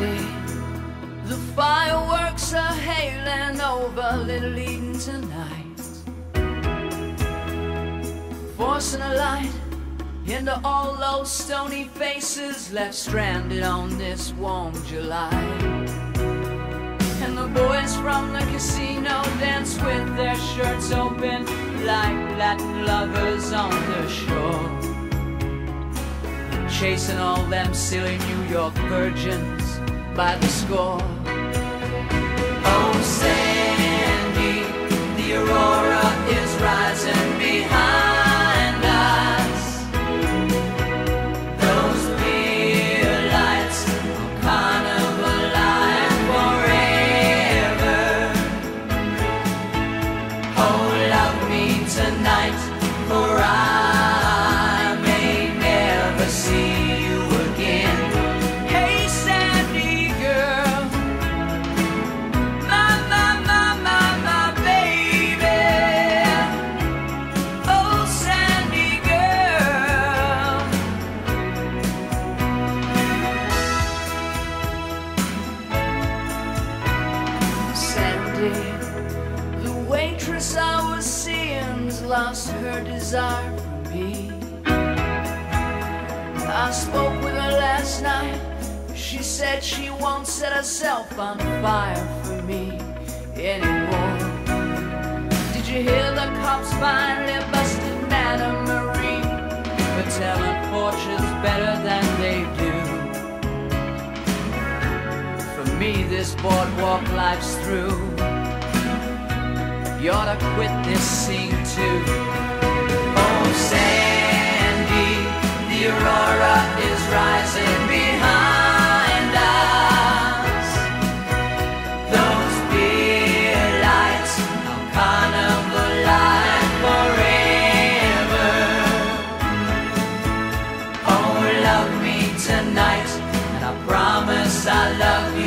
Sandy, the fireworks are hailing over Little Eden tonight, forcing a light into all those stony faces left stranded on this warm July. And the boys from the casino dance with their shirts open like Latin lovers on the shore, chasing all them silly New York virgins by the score. Oh Sandy, the aurora is rising behind us. Those beer lights are carnival light forever. Oh, love me tonight, for I may never see you again. Hey Sandy girl, my baby. Oh Sandy girl. Sandy, the waitress I was seeing's lost her desire for me. I spoke with her last night. She said she won't set herself on fire for me anymore. Did you hear the cops finally busted Madame Marie for telling fortunes better than they do? For me, this boardwalk life's through. You ought to quit this scene too. Oh Sandy, the aurora is rising behind us. Those beer lights are carnival light forever. Oh, love me tonight, and I promise I'll love you